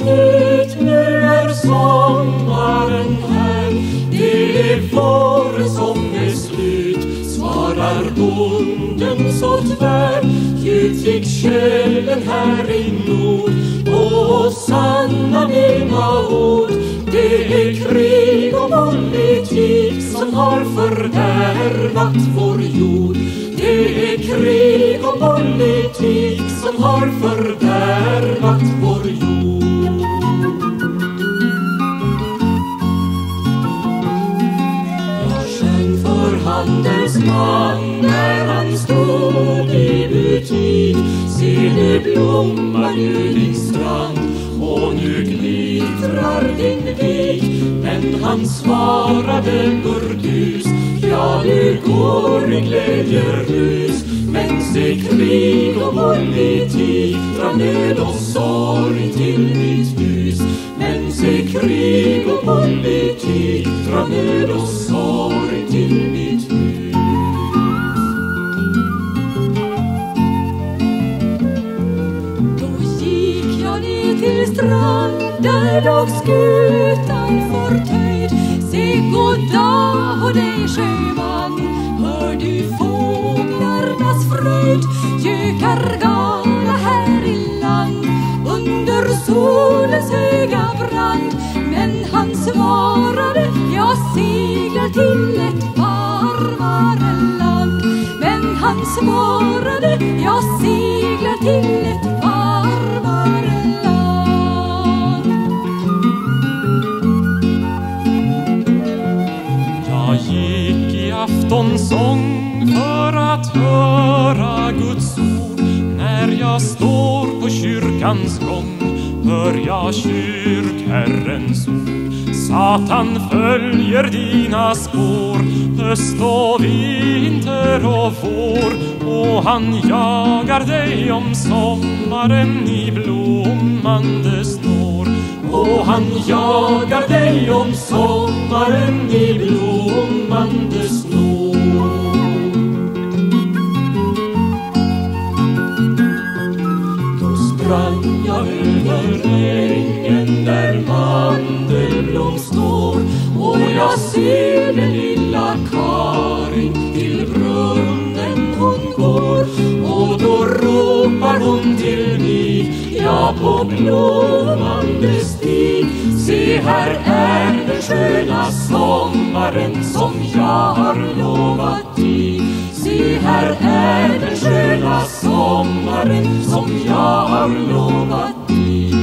titt, nu är sommaren här. Det är vår som är slut, svarar bonden så tvär. Ut gick källen här i nord, och sanna mina ord. Det är krig och politik som har fördärvat vår jord. Det är krig och politik som har fördärvat vår jord. Jag sjöng för handelsman när han stod i butik. Se, nu blommar ju din strand och nu glittrar din vik. Men han svarade burdus: ja, du går i glädjerus. Men se, krig och politik drar nöd och sorg till mitt hus. Men se, krig och politik drar nöd och sorg till mitt hus. Då gick jag ner till strand, där låg skutan förtöjd. Se, goddag och dig sjöman, hör du fåglarnas fröjd? Gökar gala här i land under solens höga brand. Men han svarade: jag seglar till ett varmare land. Men han svarade: jag seglar till ett varmare land. Jag gick i aftonsång för att höra Guds ord. När jag står på kyrkans gång hör jag kyrkherrens ord. Satan följer dina spår, höst och vinter och vår. Och han jagar dig om sommaren i blommande snår. Och han jagar dig om sommaren i blommande snår. Då sprang jag över ängen där mandelblom står. Och jag ser den lilla Karin, till brunnen hon går. Och då ropar hon till mig, ja, på blommande stig. Se, här är den sköna sommaren som jag har lovat dig. Se, här är den sköna sommaren som jag har lovat dig.